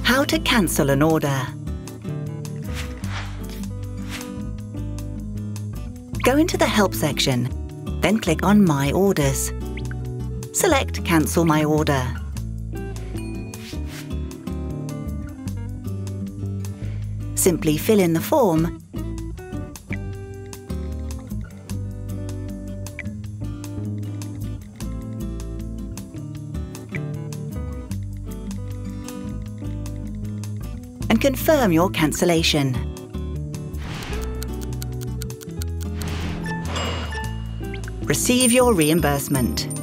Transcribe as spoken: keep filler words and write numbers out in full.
How to cancel an order. Go into the Help section, then click on My Orders. Select Cancel My Order. Simply fill in the form and confirm your cancellation. Receive your reimbursement.